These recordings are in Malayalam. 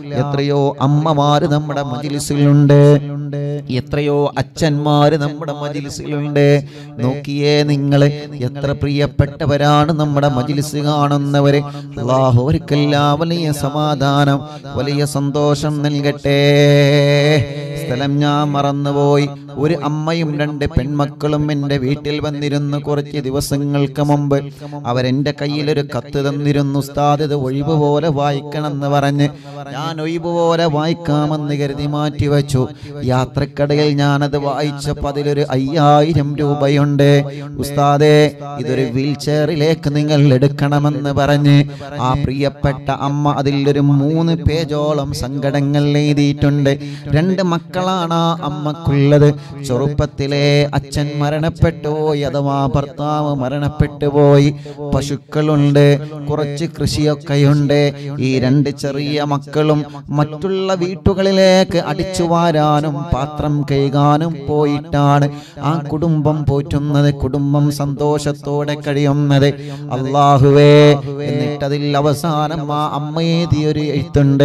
എത്രയോ അമ്മമാര് നമ്മുടെ മജ്‌ലിസിലുണ്ട്, എത്രയോ അച്ഛന്മാര് നമ്മുടെ മജ്‌ലിസിലുണ്ട്. നോക്കിയേ നിങ്ങൾ, എത്ര പ്രിയപ്പെട്ടവരാണ് നമ്മുടെ മജ്‌ലിസ് കാണുന്നവര്. അല്ലാഹു അവർക്കെല്ലാം വലിയ സമാധാനം, വലിയ സന്തോഷം നൽകട്ടെ. സ്ഥലം ഞാൻ മറന്നുപോയി. ഒരു അമ്മയും 2 പെൺമക്കളും എൻ്റെ വീട്ടിൽ വന്നിരുന്നു കുറച്ച് ദിവസങ്ങൾക്ക് മുമ്പ്. അവരെൻ്റെ കയ്യിലൊരു കത്ത് തന്നിരുന്നു. ഉസ്താദ്, ഇത് ഒഴിവ് പോലെ വായിക്കണമെന്ന് പറഞ്ഞ് ഞാൻ ഒഴിവ് പോലെ വായിക്കാമെന്ന് കരുതി മാറ്റിവെച്ചു. യാത്രക്കടയിൽ ഞാനത് വായിച്ചപ്പോൾ അതിലൊരു 5000 രൂപയുണ്ട്. ഉസ്താദേ, ഇതൊരു വീൽ ചെയറിലേക്ക് നിങ്ങൾ എടുക്കണമെന്ന് പറഞ്ഞ് ആ പ്രിയപ്പെട്ട അമ്മ അതിലൊരു 3 പേജോളം സങ്കടങ്ങൾ എഴുതിയിട്ടുണ്ട്. 2 മക്കളാണ് ആ അമ്മക്കുള്ളത്. ചെറുപ്പത്തിലെ അച്ഛൻ മരണപ്പെട്ടു പോയി, അഥവാ ഭർത്താവ് മരണപ്പെട്ടു പോയി. പശുക്കളുണ്ട്, കുറച്ച് കൃഷിയൊക്കെയുണ്ട്. ഈ 2 ചെറിയ മക്കളും മറ്റുള്ള വീട്ടുകളിലേക്ക് അടിച്ചു വാരാനും പാത്രം കഴുകാനും പോയിട്ടാണ് ആ കുടുംബം പോറ്റുന്നത്, കുടുംബം സന്തോഷത്തോടെ കഴിയുന്നത്. അല്ലാഹുവേ, എന്നിട്ടതിൽ അവസാനം ആ അമ്മയെഴുതിയൊരു എഴുത്തുണ്ട്.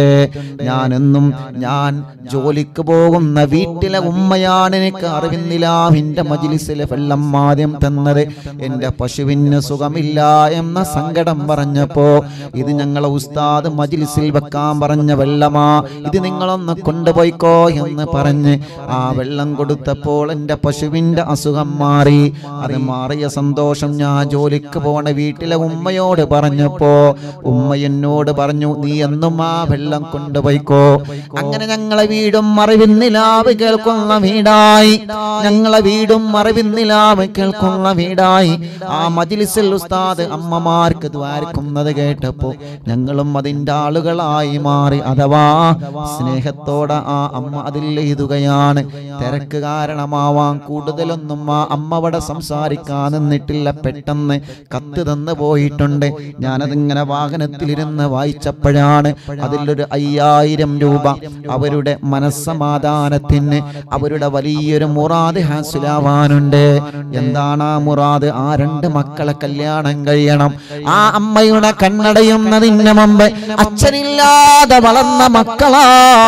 ഞാൻ ജോലിക്ക് പോകുന്ന വീട്ടിലെ ഉമ്മയാണ് എനിക്ക് അറിവിന്നിലാവിന്റെ മജ്‌ലിസിലെ വെള്ളം ആദ്യം തന്നത്. എൻ്റെ പശുവിന് സുഖമില്ല എന്ന സങ്കടം പറഞ്ഞപ്പോ, ഇത് ഞങ്ങളെ ഉസ്താദ് മജ്‌ലിസിൽ വെക്കാൻ പറഞ്ഞ വെള്ളമാ, ഇത് നിങ്ങളൊന്ന് കൊണ്ടുപോയിക്കോ എന്ന് പറഞ്ഞ് ആ വെള്ളം കൊടുത്തപ്പോൾ എൻ്റെ പശുവിൻ്റെ അസുഖം മാറി. അത് മാറിയ സന്തോഷം ഞാൻ ജോലിക്ക് പോണ വീട്ടിലെ ഉമ്മയോട് പറഞ്ഞപ്പോ ഉമ്മ എന്നോട് പറഞ്ഞു, നീ എന്നും ആ വെള്ളം കൊണ്ടുപോയിക്കോ. അങ്ങനെ ഞങ്ങളെ വീടും അറിവിന്നിലാവ് കേൾക്കുന്ന വീടായി, ഞങ്ങളെ വീടും അറിവിന്നിലാവ് കേൾക്കുന്ന വീടായി. ആ മജ്‌ലിസിൽ ഉസ്താദ് അമ്മമാർക്ക് ദ്വാരക്കുന്നത് കേട്ടപ്പോൾ ഞങ്ങളും അതിൻ്റെ ആളുകളായി മാറി. അഥവാ സ്നേഹത്തോടെ ആ അമ്മ അതിൽ എഴുതുകയാണ്. തിരക്ക് കാരണമാവാൻ കൂടുതലൊന്നും ആ അമ്മ അവിടെ സംസാരിക്കാൻ നിന്നിട്ടില്ല. പെട്ടെന്ന് കത്ത് തന്നു പോയിട്ടുണ്ട്. ഞാനതിങ്ങനെ വാഹനത്തിലിരുന്ന് വായിച്ചപ്പോഴാണ് അതിലൊരു 5000 രൂപ അവരുടെ മനസ്സമാധാനത്തിന്, അവരുടെ വലിയൊരു മുറാദ് ഹാസിലാവാനുണ്ട്. എന്താണ് ആ മുറാദ്? ആ 2 മക്കളെ കല്യാണം കഴിയണം. ആ അമ്മയുടെ കണ്ണടയുന്നതിന് മുമ്പ് അച്ഛനില്ലാതെ വളർന്ന മക്കളാ.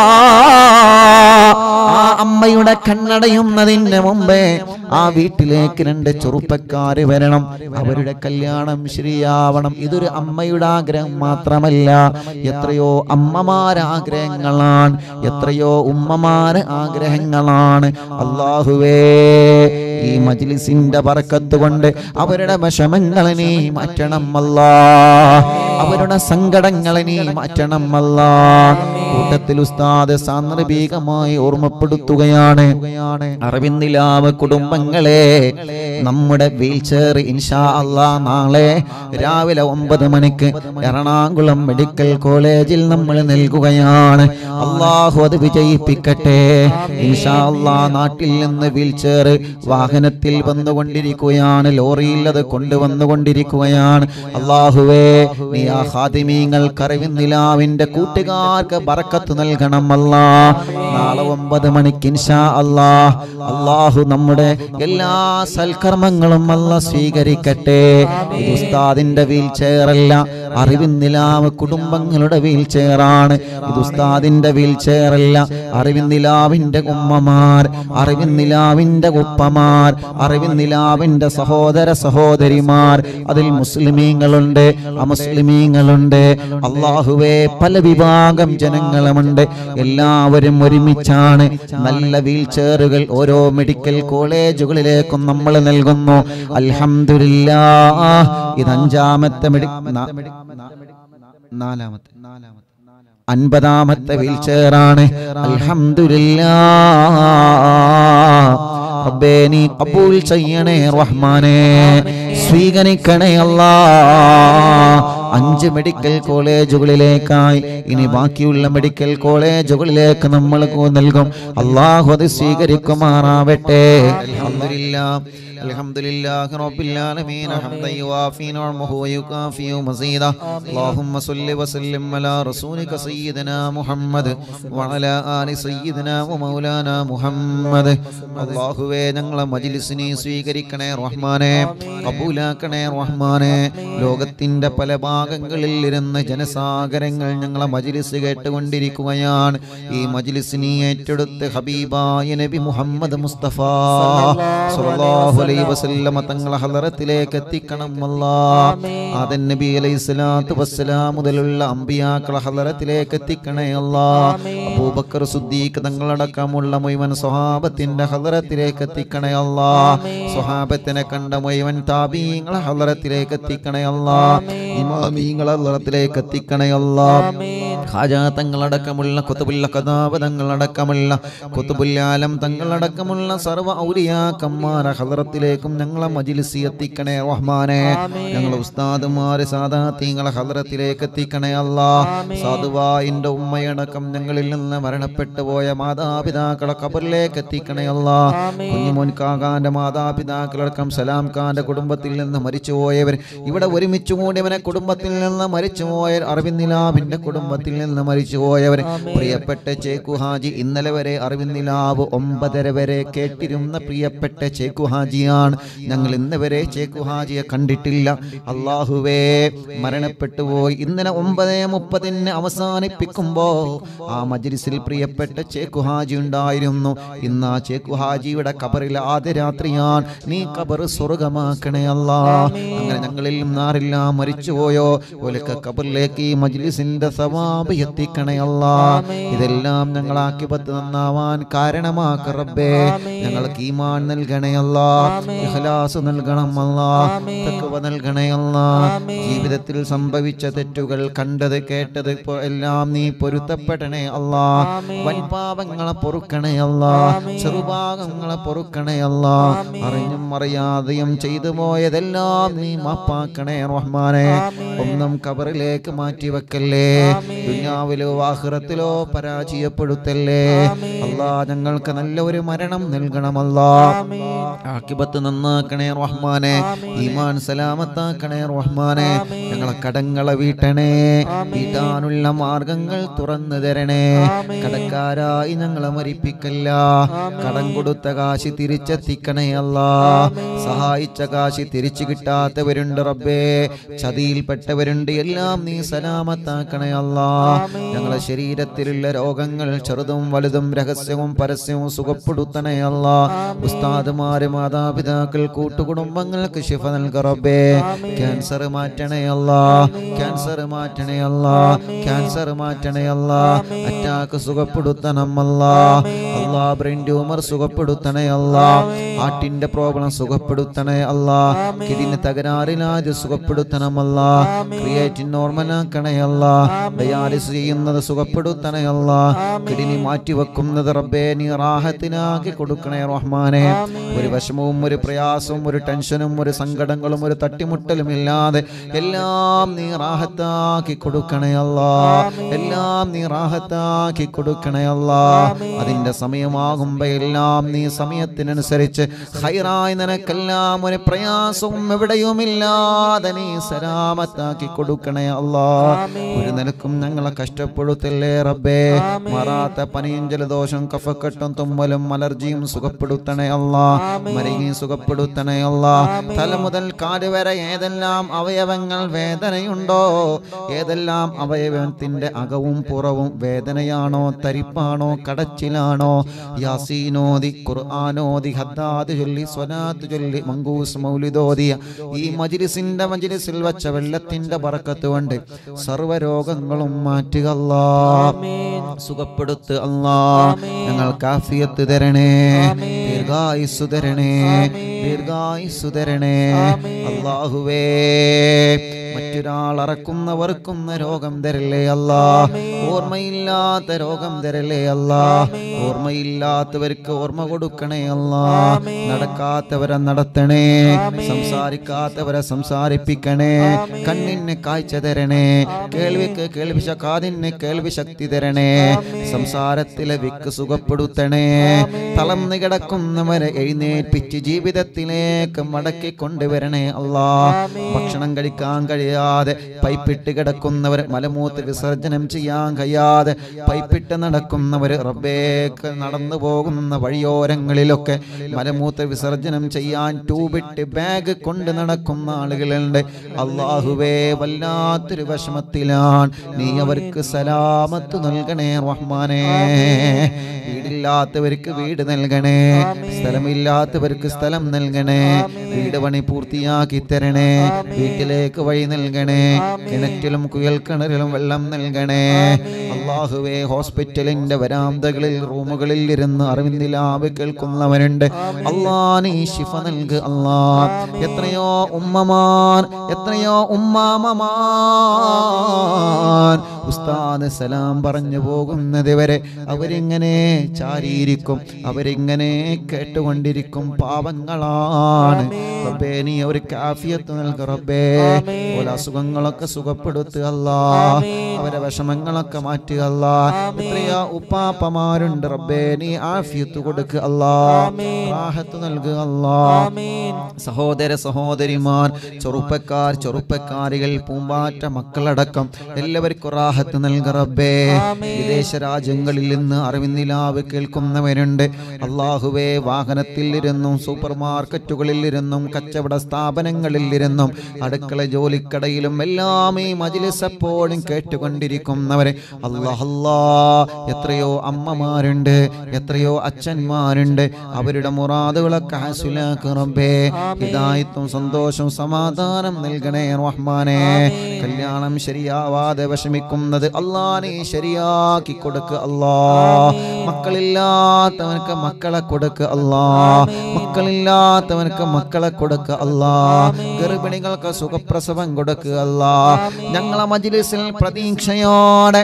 ആ അമ്മയുടെ കണ്ണടയുന്നതിന് മുമ്പേ ആ വീട്ടിലേക്ക് 2 ചെറുപ്പക്കാര് വരണം, അവരുടെ കല്യാണം ശരിയാവണം. ഇതൊരു അമ്മയുടെ ആഗ്രഹം മാത്രമല്ല, എത്രയോ അമ്മമാരെ ആഗ്രഹങ്ങളാണ്, എത്രയോ ഉമ്മമാരെ ആഗ്രഹങ്ങളാണ്. അല്ലാഹുവേ, ഈ മജ്‌ലിസിന്റെ ബറക്കത്ത് കൊണ്ട് അവരുടെ വിഷമങ്ങളെ നീ മാറ്റണം അല്ലാ, അവരുടെ സങ്കടങ്ങളെ നീ മാറ്റണം അല്ലാ. കൂട്ടത്തിൽ ഉസ്താദ് സാന്ദർഭികമായി ഓർമ്മപ്പെടുത്തുകയാണ്, അറിവിന്നിലാവ് കുടുംബങ്ങളെ, നമ്മുടെ വീൽ ചെയർ ഇൻഷാ അല്ലാഹ് നാളെ രാവിലെ 9 മണിക്ക് എറണാകുളം മെഡിക്കൽ കോളേജിൽ നമ്മൾ നൽകുകയാണ്. അല്ലാഹു അത് വിജയിപ്പിക്കട്ടെ ഇൻഷാ അല്ലാഹ്. നാട്ടിൽ നിന്ന് വീൽ ചെയർ വാഹനത്തിൽ വന്നുകൊണ്ടിരിക്കുകയാണ്, ലോറിയിൽ അത് കൊണ്ടുവന്നുകൊണ്ടിരിക്കുകയാണ്. അല്ലാഹുവേ, നീ ആ ഖാദിമീങ്ങൾക്ക് അറിവിന്നിലാവിന്റെ കൂട്ടുകാർക്ക് ബറക്കത്ത് നൽകണം അല്ലാ. നാളെ 9 മണിക്ക് ഇൻഷാ അല്ലാഹ്. അല്ലാഹു നമ്മുടെ എല്ലാ സൽക്കർമ്മങ്ങളും അല്ലാഹ് സ്വീകരിക്കട്ടെ. ഇത് ഉസ്താദിന്റെ വീൽ ചെയർ അല്ല, അറിവിന്നിലാവ് കുടുംബങ്ങളുടെ വീൽ ചെയറാണ്. ഇത് ഉസ്താദിന്റെ വീൽ ചെയർ അല്ല, അറിവിന്നിലാവിന്റെ ഉമ്മമാർ, അറിവിന്നിലാവിന്റെ ഉപ്പമാർ, അറിവിന്നിലാവിന്റെ സഹോദര സഹോദരിമാർ, അതിൽ മുസ്ലിമീങ്ങളുണ്ട്, അമുസ്ലിമീങ്ങളുണ്ട്. അല്ലാഹുവേ, പല വിഭാഗം ജനങ്ങളുമുണ്ട്. എല്ലാവരും ഒരുമിച്ചാണ് നല്ല വീൽ ചെയറുകൾ ഓരോ മെഡിക്കൽ കോളേജുകളിലേക്കും നമ്മൾ നൽകുന്നു. അൽഹംദുലില്ലാഹ്. ഇത് 5ാമത്തെ 50ാമത്തെ വീൽ ചെയറാണ്. അൽഹംദുലില്ലാഹ്. റബ്ബേ, നീ ഖബൂൽ ചെയ്യണേ റഹ്മാനേ, സ്വീകരിക്കണേ അല്ലാഹ്. 5 മെഡിക്കൽ കോളേജുകളിലേക്കായി ഇനി ബാക്കിയുള്ള മെഡിക്കൽ കോളേജുകളിലേക്ക് നമ്മൾ നൽകും. അല്ലാഹു അത് സ്വീകരിക്കുമാറാവട്ടെ. അൽഹംദുലില്ലാഹ്. അൽഹംദുലില്ലാഹി റബ്ബിൽ ആലമീൻ ഹംദൻ യുവാഫി നിഅമഹു വയുകാഫി മസീദ അല്ലാഹുമ്മ സ്വല്ലി വസല്ലിം അലാ റസൂലിക സയ്യിദനാ മുഹമ്മദ് വഅലാ ആലി സയ്യിദനാ വമൗലാനാ മുഹമ്മദ്. അല്ലാഹുവേ ഞങ്ങളെ മജ്ലിസിനെ സ്വീകരിക്കണേ റഹ്മാനേ, കബൂലാക്കണേ റഹ്മാനേ. ലോകത്തിന്റെ പല ഭാഗങ്ങളിൽ ഇരുന്ന് ജനസാഗരങ്ങൾ ഞങ്ങളെ മജ്ലിസ് കേട്ടുകൊണ്ടിരിക്കുകയാണ്. ഈ മജ്ലിസിനെ ഏറ്റെടുത്ത് ഹബീബായ നബി മുഹമ്മദ് മുസ്തഫ സ്വല്ലല്ലാഹു അലൈഹി വസല്ലം തങ്ങളെ ഹളറത്തിലേക്ക് എത്തിക്കണം അല്ലാഹ്. ആദം നബി അലൈഹിസ്സലാത്തു വസ്സലാം മുതലുള്ള അമ്പിയാക്കളെ ഹളറത്തിലേക്ക് എത്തിക്കണേ അല്ലാഹ്. അബൂബക്കർ സിദ്ദീഖ് തങ്ങളടക്കമുള്ള മുഴുവൻ സ്വഹാബത്തിന്റെ ഹളറത്തിലേക്ക് എത്തിക്കണേ അല്ലാഹ്. സ്വഹാബത്തിനെ കണ്ട മുഴുവൻ താബീങ്ങളെ ഹളറത്തിലേക്ക് എത്തിക്കണേ അല്ലാഹ്. ഇമാമീങ്ങളെ ഹളറത്തിലേക്ക് എത്തിക്കണേ അല്ലാഹ്. ഖാജാ തങ്ങളടക്കമുള്ള ഖുതുബുൽ ഖദാബ് തങ്ങളടക്കമുള്ള ഖുതുബുൽ ആലം തങ്ങളടക്കമുള്ള സർവ്വ ഔലിയാക്കന്മാരെ ഹളറത്തിലേക്കും ഞങ്ങളെ മജ്ലിസ് എത്തിക്കണേ റഹ്മാനേ. ഞങ്ങളെ ഉസ്താദുമാരെ സാദാത്തീങ്ങളെ ഹളറത്തിലേക്ക് എത്തിക്കണേ അല്ലാഹ്. സാധുവായിന്റെ ഉമ്മയടക്കം ഞങ്ങളിൽ നിന്ന് മരണപ്പെട്ടു പോയ മാതാപിതാക്കളെ ഖബറിലേക്ക് എത്തിക്കണേ അല്ലാഹ്. കുഞ്ഞുമോൻ കാകാന്റെ മാതാപിതാക്കളടക്കം സലാം ഖാന്റെ കുടുംബത്തിൽ നിന്ന് മരിച്ചുപോയവർ, ഇവിടെ ഒരുമിച്ച് കൂടിയവനെ കുടുംബത്തിൽ നിന്ന് മരിച്ചുപോയ അറബിന്ദിലാബിന്റെ കുടുംബത്തിൽ നിന്ന് മരിച്ചുപോയവർ, പ്രിയപ്പെട്ട ചേക്കു ഹാജി ഇന്നലെ വരെ അറിവിന്ദിലാവ് 9:30 വരെ കേട്ടിരുന്ന പ്രിയപ്പെട്ട ചേക്കു ഹാജിയാണ്. ഞങ്ങൾ ഇന്ന് വരെ ചേക്കു ഹാജിയെ കണ്ടിട്ടില്ല. അല്ലാഹുവേ മരണപ്പെട്ടു പോയി. ഇന്നലെ 9:30 അവസാനിപ്പിക്കുമ്പോ ആ മജ്ലിസിൽ പ്രിയപ്പെട്ട ചേക്കു ഹാജി ഉണ്ടായിരുന്നു. ഇന്ന് ആ ചേക്കു ഹാജിയുടെ ഖബറിൽ ആദ്യ രാത്രിയാണ്. നീ ഖബർ സ്വർഗമാക്കണേ അല്ലാഹ്. അങ്ങനെ ഞങ്ങളിൽ നിന്നാരെല്ലാം മരിച്ചുപോയോ ഓലൊക്കെ ഖബറിലേക്ക് ഈ മജ്ലിസിന്റെ സവാബ് എത്തിക്കണേ അല്ലാഹ്. ഇതെല്ലാം ഞങ്ങളാക്കിബത്ത് നന്നാവാൻ കാരണമാക്ക റബ്ബേ. ഞങ്ങൾക്ക് ഈമാൻ നൽകണേ അല്ലാഹ്, ഇഖ്ലാസ് നൽകണം അല്ലാഹ്, തഖ്വ നൽകണേ അല്ലാഹ്. ജീവിതത്തിൽ സംഭവിച്ച തെറ്റുകൾ കണ്ടത് കേട്ടത് എല്ലാം നീ പൊരുത്തപ്പെടണേ അല്ലാഹ്. വൻപാപങ്ങളെ പൊറുക്കണേ അല്ലാഹ്, ചെറുഭാഗങ്ങളെ പൊറുക്കണേ അല്ലാഹ്. അറിഞ്ഞും അറിയാതെയും ചെയ്തു പോയതെല്ലാം നീ മാപ്പാക്കണേ റഹ്മാനേ. ഒന്നും ഖബറിലേക്ക് മാറ്റി വെക്കല്ലേ, ദുനിയാവിലോ ആഖിറത്തിലോ പരാജയപ്പെടുത്തല്ലേ അല്ലാഹ്. ഞങ്ങൾക്ക് നല്ല ഒരു മരണം നൽകണം അല്ലാഹ്. ആഖിബത്ത് നന്നാക്കണേ റഹ്മാനേ, ഈമാൻ സലാമത്താക്കണേ റഹ്മാനേ. ഞങ്ങളെ കടങ്ങളെ വീട്ടണേ, വീട്ടാനുള്ള മാർഗങ്ങൾ തുറന്നു തരണേ. കടക്കാരായി ഞങ്ങളെ മരിപ്പിക്കല്ല. കടം കൊടുത്ത കാശ് തിരിച്ചെത്തിക്കണേ അല്ലാഹ്. സഹായിച്ച കാശ് തിരിച്ചു കിട്ടാത്തവരുണ്ട് റബ്ബേ, ചതിയിൽപ്പെട്ടവരുണ്ട്. എല്ലാം നീ സലാമത്താക്കണേ അല്ലാഹ്. ഞങ്ങളെ ശരീരത്തിലുള്ള രോഗങ്ങൾ ചെറുതും വലുതും രഹസ്യവും പരസ്യവും സുഖപ്പെടുത്തണേ അല്ലാഹ്. ഉസ്താദുമാര്, മാതാപിതാക്കൾ, കൂട്ടുകുടുംബങ്ങൾക്ക് ശിഫ നൽക റബ്ബേ. ക്യാൻസർ മാറ്റണേ അല്ലാഹ്, ക്യാൻസർ മാറ്റണേ അല്ലാഹ്, ക്യാൻസർ മാറ്റണേ അല്ലാഹ്. അറ്റാക്ക് സുഖപ്പെടുത്തണം അല്ലാഹ്. അല്ലാഹ് ബ്രെയിൻ ട്യൂമർ സുഖപ്പെടുത്തണേ അല്ലാഹ്. ഹാർട്ടിന്റെ പ്രോബ്ലം സുഖപ്പെടുത്തണേ അല്ലാഹ്. കിഡ്നി തകരാറിലാത് സുഖപ്പെടുത്തണം അല്ലാഹ്. ക്രിയേറ്റിൻ നോർമലാക്കണേ അല്ലാഹ്. ഡയാലിസിസ് ചെയ്യുന്നത് സുഖപ്പെടുത്തണേ അല്ലാഹ്. കിഡ്നി മാറ്റി വെക്കുന്നത് റബ്ബേ നീ റാഹത്തിനാക്കി കൊടുക്കണേ റഹ്മാനേ. ഒരു വിഷമവും ഒരു പ്രയാസവും ഒരു ടെൻഷനും ഒരു സങ്കടങ്ങളും ഒരു തട്ടിമുട്ടലും ഇല്ലാതെ എല്ലാം നീ റാഹത്താക്കി കൊടുക്കണേ അല്ലാഹ്. എല്ലാം നീ റാഹത്താക്കി കൊടുക്കണേ അല്ലാഹ്. അതിന്റെ സമയമാകുമ്പോ എല്ലാം നീ സമയത്തിനനുസരിച്ച് ഖൈറായി നിനക്കെല്ലാം ഒരു പ്രയാസവും എവിടെയുമില്ലാതെ നീ സലാമത്താക്കി കൊടുക്കണേ അല്ലാഹ്. ഒരു നിലക്കും ഞങ്ങളെ കഷ്ടപ്പെടുത്തല്ലേ റബ്ബേ. മാറാത്ത പനിയും ജലദോഷം കഫക്കെട്ടും തുമ്മലും അലർജിയും സുഖപ്പെടുത്തണേ അല്ലാഹ്. മരിയും സുഖപ്പെടുത്തണേ അല്ലാഹ്. തല മുതൽ കാല് വരെ ഏതെല്ലാം അവയവങ്ങൾ വേദനയുണ്ടോ, ഏതെല്ലാം അവയവത്തിന്റെ അകവും പുറവും വേദനയാണോ, തരിപ്പാണോ, കടച്ചിലാണോ, യാസീനോദി, ഖുർആനോദി, ഹദ്ദാദ് ചൊല്ലി, സ്വലാത്ത് ചൊല്ലി, മങ്കൂസ് മൗലിദോദിയ ഈ മജ്ലിസിൽ വച്ച വെള്ളത്തിന്റെ ബറക്കത്ത് കൊണ്ട് സർവ്വരോഗങ്ങളും മാറ്റുക അല്ലാഹ്. സുഖപ്പെടുത്ത് അല്ലാഹ്. ഞങ്ങൾക്ക് ആഫിയത്ത് തരണേ, ദീർഘായുസ്സു തരണേ, ദീർഘായുസ്സു തരണേ അല്ലാഹുവേ. മറ്റൊരാൾ അറക്കുന്ന രോഗം തരല്ലേ അല്ലാഹ്. ഓർമ്മയില്ലാത്ത രോഗം തരല്ലേ അല്ലാഹ്. ഓർമ്മയില്ലാത്തവർക്ക് ഓർമ്മ കൊടുക്കണേ അല്ലാഹ്. നടക്കാത്തവരെ നടത്തണേ, സംസാരിക്കാത്തവരെ സംസാരിപ്പിക്കണേ, കണ്ണിന് കാഴ്ച തരണേ, കേൾവിക്ക് കാതിന് കേൾവി ശക്തി തരണേ, സംസാരത്തിലെ വിക്ക് സുഖപ്പെടുത്തണേ, തളർന്നു കിടക്കുന്നവരെ എഴുന്നേൽപ്പിച്ച് ജീവിതത്തിലേക്ക് മടക്കി കൊണ്ടുവരണേ അല്ലാഹ്. ഭക്ഷണം കഴിക്കാൻ കഴിയാതെ പൈപ്പിട്ട് കിടക്കുന്നവർ, മലമൂത്ര വിസർജനം ചെയ്യാൻ കഴിയാതെ പൈപ്പിട്ട് നടക്കുന്നവർ, റബ്ബേക്ക് നടന്നു പോകുന്ന വഴിയോരങ്ങളിലൊക്കെ മലമൂത്ര വിസർജനം ചെയ്യാൻ ട്യൂബിട്ട് ബാഗ് കൊണ്ട് നടക്കുന്ന ആളുകളുണ്ട്. അല്ലാഹുവേ, വല്ലാത്തൊരു വിഷമത്തിലാണ്. നീ അവർക്ക് സലാമത്ത് നൽകണേ റഹ്മാനേ. വീടില്ലാത്തവർക്ക് വീട് നൽകണേ, സ്ഥലമില്ലാത്തവർക്ക് സ്ഥലം നൽകണേ, വീട് പണി പൂർത്തിയാക്കി തരണേ, വീട്ടിലേക്ക് വഴി നൽകണേ, കിണറ്റിലും കുയൽക്കിണറിലും വെള്ളം നൽകണേ. അല്ലാഹുവേ, ഹോസ്പിറ്റലിന്റെ വരാന്തകളിൽ റൂമുകളിൽ ഇരുന്ന് അറിവിന്ദിലാവ് കേൾക്കുന്നവരുണ്ട്. അല്ലാ, നീ ശിഫ നൽക് അല്ലാ. എത്രയോ ഉമ്മമാർ, എത്രയോ ഉമ്മാമമാർ ഉസ്താദ് സലാം പറഞ്ഞു പോകുന്നത് വരെ അവരിങ്ങനെ ചാരിയിരിക്കും, അവരിങ്ങനെ കേട്ടുകൊണ്ടിരിക്കും. പാവങ്ങളാണ് റബ്ബേ, നീ അവർക്ക് ആഫിയത്ത് നൽക റബ്ബേ. ഓരോ അസുഖങ്ങളൊക്കെ സുഖപ്പെടുത്തുക അല്ലാ, അവരെ വിഷമങ്ങളൊക്കെ മാറ്റുക അല്ലാ. എത്രയോ ഉപ്പാപ്പമാരുണ്ട് റബ്ബേ, നീ ആഫിയത്ത് കൊടുക്കുക അല്ലാ, റാഹത്ത് നൽകുക അല്ലാ. സഹോദര സഹോദരിമാർ, ചെറുപ്പക്കാരികൾ, പൂമ്പാറ്റ മക്കളടക്കം എല്ലാവർക്കും റാഹത്ത് നൽക റബ്ബേ. വിദേശ രാജ്യങ്ങളിൽ നിന്ന് അറിവിന്ദിലാവ് കേൾക്കുന്നവരുണ്ട്. അല്ലാഹുവേ, വാഹനത്തിൽ ഇരുന്നും സൂപ്പർ മാർക്കറ്റുകളിൽ ഇരുന്നും കച്ചവട സ്ഥാപനങ്ങളിൽ ഇരുന്നും അടുക്കള ജോലിക്കടയിലും എല്ലാം ഈ മജ്‌ലിസ് എപ്പോഴും കേട്ടുകൊണ്ടിരിക്കുന്നവരെ അല്ലാഹ്, എത്രയോ അമ്മമാരുണ്ട്, എത്രയോ അച്ഛന്മാരുണ്ട്. അവരുടെ മുറാദുകളൊക്കെ ഹാസിലാക്ക് റബ്ബേ. ഹിദായത്തും സന്തോഷവും സമാധാനം നൽകണേ റഹ്മാനേ. കല്യാണം ശരിയാവാതെ വിഷമിക്കുന്നത് അല്ലാ, നീ ശരിയാക്കി കൊടുക്കുക അല്ലാ. മക്കളില്ലാത്തവനക്ക് മക്കളെ കൊടുക്കുക അല്ലാ, മക്കളില്ലാത്തവനക്ക് മക്കളെ കൊടുക്കുക അല്ലാ. ഗർഭിണികൾക്ക് സുഖപ്രസവം കൊടുക്കുക അല്ലാ. ഞങ്ങളെ മജ്‌ലിസിൽ പ്രതീക്ഷയോടെ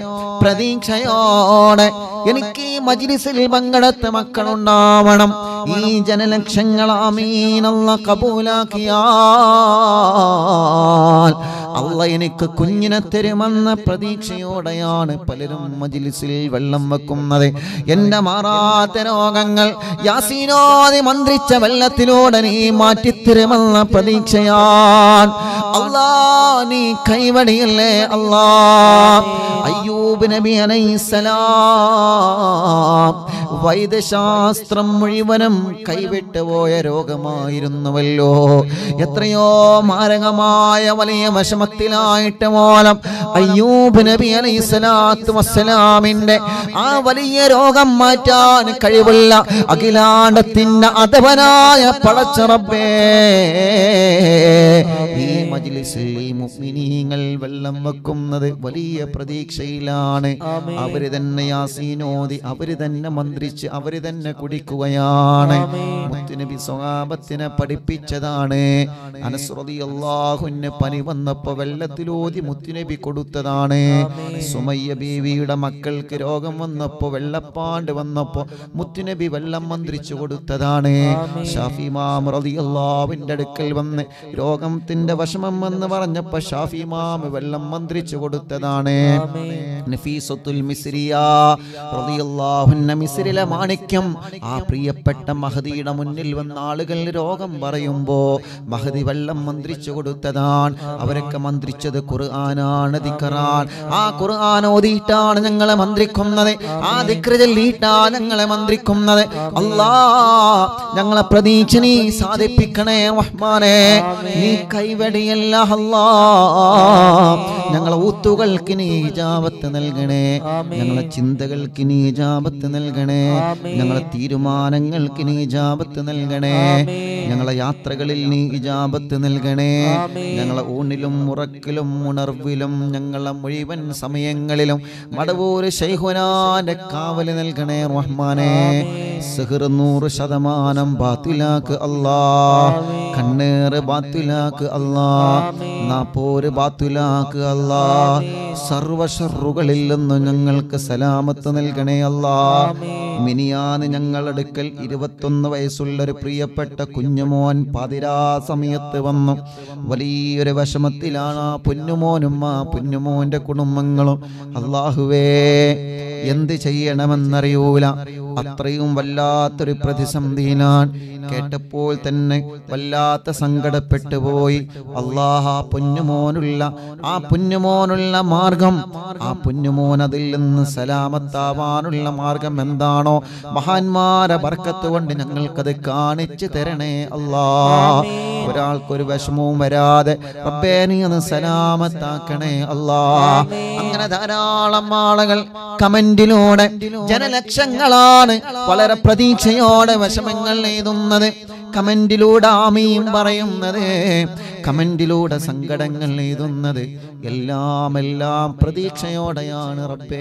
എനിക്ക് ഈ മജ്‌ലിസിൽ പങ്കെടുത്ത മക്കളുണ്ടാവണം. ഈ ജനലക്ഷങ്ങൾ ആമീൻ അല്ലാഹ് കബൂലാക്കിയാൽ അല്ലാഹ് എനിക്ക് കുഞ്ഞിനെ തരുമെന്ന പ്രതീക്ഷയോടെയാണ് പലരും മജ്‌ലിസിൽ വെള്ളം വെക്കുന്നത്. എന്റെ മാറാത്ത രോഗങ്ങൾ യാസീനോദി മന്ത്രിച്ച വെള്ളത്തിലൂടെ നീ മാറ്റിത്തരുമെന്ന പ്രതീക്ഷയാണ്. അല്ലാഹ്, നീ കൈവടിയല്ലേ അല്ലാഹ്. അയ്യൂബ് നബി അലൈഹിസ്സലാം വൈദ്യശാസ്ത്രം മുഴുവനും കൈവിട്ടു പോയ രോഗമായിരുന്നുവല്ലോ. എത്രയോ മാരകമായ വലിയ വിഷമത്തിലായിട്ട് മൂലം അയ്യൂബ് നബി അലൈഹിസ്സലാത്തു വസ്സലാമിന്റെ ആ വലിയ രോഗം മാറ്റാൻ കഴിവുള്ള അഖിലാണ്ടത്തിന്റെ അധവനായ പടച്ച റബ്ബേ, ഈ മജ്‌ലിസിൽ ഈ മുഅ്മിനീങ്ങൾ വെള്ളം വെക്കുന്നത് വലിയ പ്രതീക്ഷയിലാണ്. അവര് തന്നെ യാസീനോദി, അവര് തന്നെ മന്ത്രിച്ച്, അവര് തന്നെ കുടിക്കുകയാണ്. മുത്തുനബി സ്വഹാബത്തിനെ പഠിപ്പിച്ചതാണ്. അനസ് റളിയല്ലാഹു അൻഹു പനി വന്നപ്പോ വെള്ളത്തിലോതി മുത്തുനബി കൊടുത്തതാണ്. സുമയ്യ ബീവിയുടെ മക്കൾക്ക് രോഗം വന്നപ്പോ, വെള്ളപ്പാണ്ട് വന്നപ്പോ മുത്തുനബി വെള്ളം മന്ത്രിച്ചു കൊടുത്തതാണ്. ഷാഫി ഇമാം റളിയല്ലാഹുവിന്റെ അടുക്കൽ വന്ന് രോഗത്തിന്റെ വിഷമം എന്ന് പറഞ്ഞപ്പോ ഷാഫി ഇമാം വെള്ളം മന്ത്രിച്ചു കൊടുത്തതാണ്. നഫീസത്തുൽ മിസ്രിയ റളിയല്ലാഹു അൻഹ, മിസ്രിലെ മാണിക്യം, ആ പ്രിയപ്പെട്ട മഹദിയുടെ മുന്നിൽ വന്ന ആളുകൾ രോഗം പറയുമ്പോ മഹദി വെള്ളം മന്ത്രിച്ചു കൊടുത്തതാണ്. അവരൊക്കെ മന്ത്രിച്ചത് ഖുർആനാണ്, ദിക്റാൻ. ആ ഖുർആൻ ഓതിയിട്ടാണ് ഞങ്ങളെ മന്ത്രിക്കുന്നത്, ആ ദിക്ർ ചൊല്ലിയിട്ടാണ് ഞങ്ങളെ മന്ത്രിക്കുന്നത്. അല്ലാഹ്, ഞങ്ങളെ പ്രതീക്ഷ നീ സാധിപ്പിക്കണേ റഹ്മാനേ. നീ കൈവടിയല്ല അല്ലാഹ്. ഞങ്ങളെ ഊത്തുകൾക്ക് നീ ഇജാബത്ത് നൽകണേ, ഞങ്ങളെ ചിന്തകൾക്ക് നീ ഇജാബത്ത് നൽകണേ, ഞങ്ങളെ തീരുമാനങ്ങൾക്ക് നീ ഇജാബത്ത് നൽകണേ, ഞങ്ങളെ യാത്രകളിൽ നീ ഇജാബത്ത് നൽകണേ, ഞങ്ങളെ ഊണിലും ഉറക്കിലും ഉണർവിലും ഞങ്ങളെ മുഴുവൻ സമയങ്ങളിലും മടവൂര് ശൈഖുനാന്റെ കാവല് നൽകണേ റഹ്മാനേ. സിഹ്ർ 100% ബാത്തിലാക്ക് അല്ലാഹ്, കണ്ണേറ് ബാത്തിലാക്ക് അല്ലാഹ്, നാപ്പോര് ബാത്തിലാക്ക് അല്ലാഹ്. സർവ ശർറുകളിൽ നിന്നും ഞങ്ങൾക്ക് സലാമത്ത് നൽകണേ അല്ലാഹ്. മിനിയാന്ന് ഞങ്ങളടുക്കൽ 21 വയസ്സുള്ളൊരു പ്രിയപ്പെട്ട കുഞ്ഞുമോൻ പാതിരാ സമയത്ത് വന്നു. വലിയൊരു വിഷമത്തിലാണ് ആ പൊന്നുമോനും ആ പൊന്നുമോന്റെ കുടുംബങ്ങളും. അല്ലാഹുവേ, എന്ത് ചെയ്യണമെന്നറിയൂല. അത്രയും വല്ലാത്തൊരു പ്രതിസന്ധിയിലാണ്. കേട്ടപ്പോൾ തന്നെ വല്ലാത്ത സങ്കടപ്പെട്ടു പോയി. അല്ലാഹ് ആ പൊന്നുമോനുള്ള മാർഗം, ആ പൊന്നുമോൻ അതിൽ നിന്ന് സലാമത്താവാനുള്ള മാർഗം എന്താണോ മഹാന്മാരെ ബർക്കത്ത് കൊണ്ട് ഞങ്ങൾക്കത് കാണിച്ചു തരണേ അല്ലാഹ്. ഒരാൾക്കൊരു വിഷമവും വരാതെ റബ്ബേ നീ ഒന്ന് സലാമത്താക്കണേ അല്ലാഹ്. അങ്ങനെ ധാരാളം ആളുകൾ കമന്റിലൂടെ, ജനലക്ഷങ്ങളാണ് വളരെ പ്രതീക്ഷയോടെ വിഷമങ്ങൾ എഴുതുന്നത്, കമന്റിലൂടെ ആമീൻ പറയുന്നത്, കമന്റിലൂടെ സങ്കടങ്ങൾ എഴുതുന്നത്. എല്ലാം പ്രതീക്ഷയോടെയാണ് റബ്ബേ.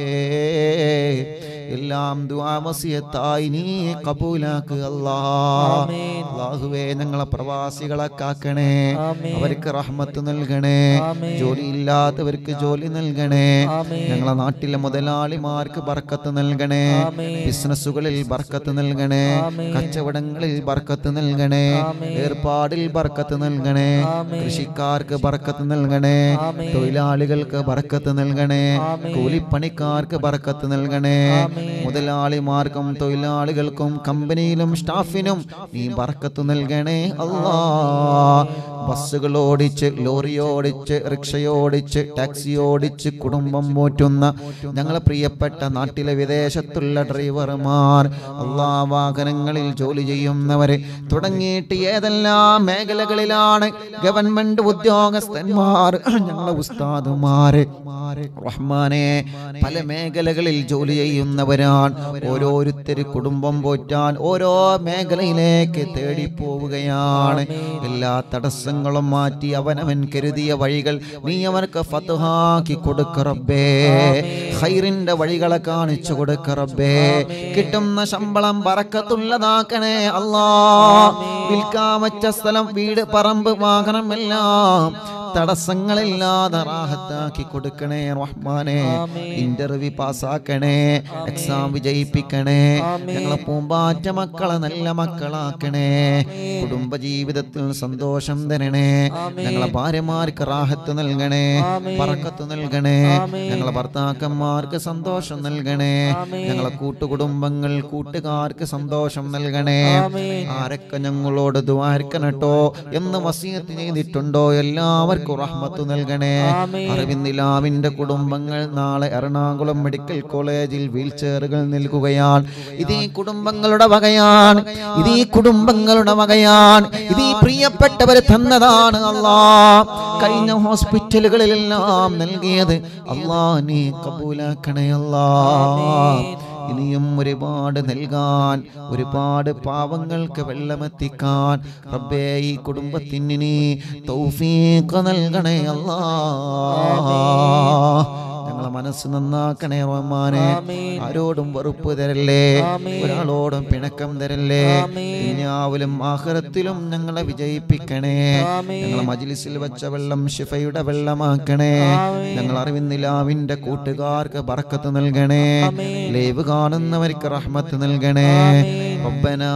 എല്ലാം ദുആ വസിയത്തായി നീ കബൂലാക്കുക അല്ലാഹ്. അല്ലാഹുവേ, ഞങ്ങളെ പ്രവാസികളെ കാക്കണേ, അവർക്ക് റഹ്മത്ത് നൽകണേ, ജോലിയില്ലാത്തവർക്ക് ജോലി നൽകണേ, ഞങ്ങളെ നാട്ടിലെ മുതലാളിമാർക്ക് ബർക്കത്ത് നൽകണേ, ബിസിനസ്സുകളിൽ ബർക്കത്ത് നൽകണേ, കച്ചവടങ്ങളിൽ ബർക്കത്ത് നൽകണേ, ഏർപ്പാടിൽ ബർക്കത്ത് നൽകണേ, കൃഷിക്കാർക്ക് ബർക്കത്ത് നൽകണേ, തൊഴിലാളികൾക്ക് ബർക്കത്ത് നൽകണേ, കൂലിപ്പണിക്കാർക്ക് ബർക്കത്ത് നൽകണേ, മുതലാളിമാർക്കും തൊഴിലാളികൾക്കും കമ്പനിയിലും സ്റ്റാഫിനും നീ ബർക്കത്ത് നൽകണേ അല്ലാഹ്. ബസ്സുകൾ ഓടിച്ച്, ലോറി ഓടിച്ച്, റിക്ഷയോടിച്ച്, ടാക്സി ഓടിച്ച് കുടുംബം പോറ്റുന്ന ഞങ്ങളെ പ്രിയപ്പെട്ട നാട്ടിലെ വിദേശത്തുള്ള ഡ്രൈവർമാർ, അല്ലാഹ്, വാഹനങ്ങളിൽ ജോലി ചെയ്യുന്നവരെ തുടങ്ങിയിട്ട് ഏതെല്ലാം മേഖലകളിലാണ് ഗവൺമെന്റ് ഉദ്യോഗസ്ഥന്മാർ, ഞങ്ങളെ ഉസ്താദുമാര് റഹ്മാനെ പല മേഖലകളിൽ ജോലി ചെയ്യുന്നവരാണ്. ഓരോരുത്തർ കുടുംബം പോറ്റാൻ ഓരോ മേഖലയിലേക്ക് തേടി പോവുകയാണ്. എല്ലാ തടസ്സങ്ങളും മാറ്റി അവനവൻ കരുതിയ വഴികൾ നീ അവർക്ക് ഫത്ഹാക്കി കൊടുക്ക റബ്ബേ. ഖൈറിന്റെ വഴികളെ കാണിച്ചു കൊടുക്ക റബ്ബേ. കിട്ടുന്ന ശമ്പളം ബറക്കത്തുള്ളതാക്കണേ അല്ലാഹ്. വിൽക്കാൻ വെച്ച സ്ഥലം, വീട്, പറമ്പ്, വാഹനം എല്ലാം തടസ്സങ്ങളില്ലാതെ റാഹത്താക്കി കൊടുക്കണേ റഹ്മാനെ. ഇന്റർവ്യൂ പാസ്സാക്കണേ, എക്സാം വിജയിപ്പിക്കണേ, ഞങ്ങളെ പൂമ്പാറ്റ മക്കളെ നല്ല മക്കളാക്കണേ. കുടുംബജീവിതത്തിൽ സന്തോഷം തരണേ. ഞങ്ങളെ ഭാര്യമാർക്ക് റാഹത്ത് നൽകണേ, ബർക്കത്ത് നൽകണേ. ഞങ്ങളെ ഭർത്താക്കന്മാർക്ക് സന്തോഷം നൽകണേ. ഞങ്ങളെ കൂട്ടുകുടുംബങ്ങൾ, കൂട്ടുകാർക്ക് സന്തോഷം നൽകണേ. ആരൊക്കെ ഞങ്ങളോട് ദുആർക്കണട്ടോ എന്ന് വസിയത്ത് ചെയ്തിട്ടുണ്ടോ എല്ലാവർക്കും റഹ്മത്ത് നൽകണേ. അറിവിന്ദിലാവിന്റെ കുടുംബങ്ങൾ നാളെ എറണാകുളം മെഡിക്കൽ കോളേജിൽ വീൽ ചെയറുകൾ നൽകുകയാണ്. ഇത് ഈ കുടുംബങ്ങളുടെ വകയാണ്, ഇത് ഈ കുടുംബങ്ങളുടെ വകയാണ്, ഇത് ഈ പ്രിയപ്പെട്ടവർ തന്നതാണ് അല്ലാഹ്. കഴിഞ്ഞ ഹോസ്പിറ്റലുകളിലെല്ലാം നൽകിയത് അല്ലാഹ് നീ കബൂലാക്കണേ അല്ലാഹ്. ഇനിയും ഒരുപാട് നൽകാൻ, ഒരുപാട് പാവങ്ങൾക്ക് വെള്ളമെത്തിക്കാൻ റബ്ബേ ഈ കുടുംബത്തിന് നീ തൗഫീഖ് നൽകണേ അല്ലാഹ്. ഞങ്ങളെ മനസ്സ് നന്നാക്കണേ റഹ്മാനെ. ആരോടും വെറുപ്പ് തരല്ലേ, ഒരാളോടും പിണക്കം തരല്ലേ. ദുനിയാവിലും ആഖിറത്തിലും ഞങ്ങളെ വിജയിപ്പിക്കണേ. ഞങ്ങളെ മജ്ലിസിൽ വെച്ച വെള്ളം ശിഫയുടെ വെള്ളമാക്കണേ. ഞങ്ങൾ അറിവിന്ദിലാവിന്റെ കൂട്ടുകാർക്ക് ബർക്കത്ത് നൽകണേ. ലൈവ് കാണുന്നവർക്ക് റഹ്മത്ത് നൽകണേ. റബ്ബനാ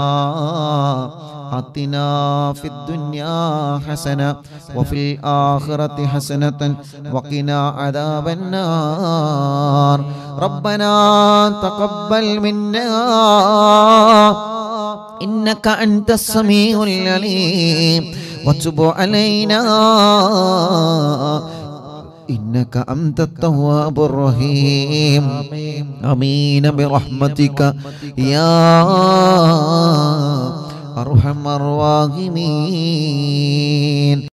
آتنا في الدنيا حسنة وفي الآخرة حسنة وقنا عذاب النار. ربنا تقبل منا إنك أنت السميع العليم وتب علينا إنك أنت التواب الرحيم. آمين برحمتك يا أرحم الراحمين.